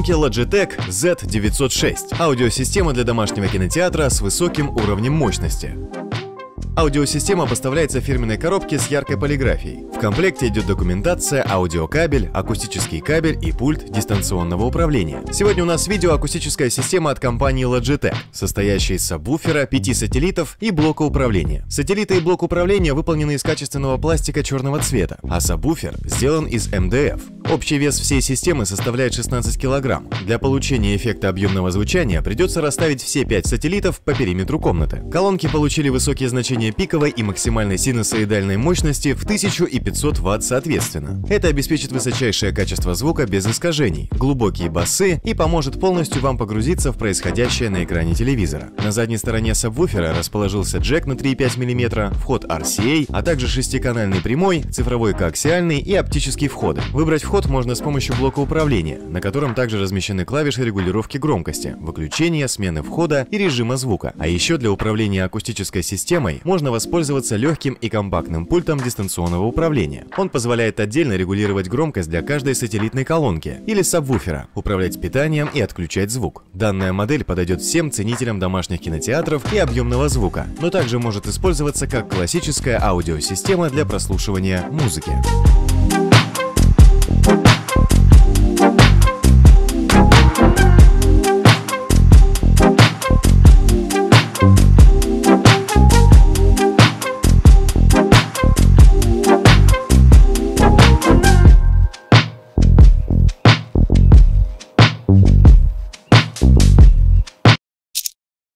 колонки Logitech Z906. Аудиосистема для домашнего кинотеатра с высоким уровнем мощности. Аудиосистема поставляется в фирменной коробке с яркой полиграфией. В комплекте идет документация, аудиокабель, акустический кабель и пульт дистанционного управления. Сегодня у нас видеоакустическая система от компании Logitech, состоящая из сабвуфера, 5 сателлитов и блока управления. Сателлиты и блок управления выполнены из качественного пластика черного цвета, а сабвуфер сделан из МДФ. Общий вес всей системы составляет 16 кг. Для получения эффекта объемного звучания придется расставить все 5 сателлитов по периметру комнаты. Колонки получили высокие значения пиковой и максимальной синусоидальной мощности в 1500 Вт соответственно. Это обеспечит высочайшее качество звука без искажений, глубокие басы и поможет полностью вам погрузиться в происходящее на экране телевизора. На задней стороне сабвуфера расположился джек на 3,5 мм, вход RCA, а также шестиканальный прямой, цифровой коаксиальный и оптический входы. Выбрать вход можно с помощью блока управления, на котором также размещены клавиши регулировки громкости, выключения, смены входа и режима звука. А еще для управления акустической системой можно воспользоваться легким и компактным пультом дистанционного управления. Он позволяет отдельно регулировать громкость для каждой сателлитной колонки или сабвуфера, управлять питанием и отключать звук. Данная модель подойдет всем ценителям домашних кинотеатров и объемного звука, но также может использоваться как классическая аудиосистема для прослушивания музыки.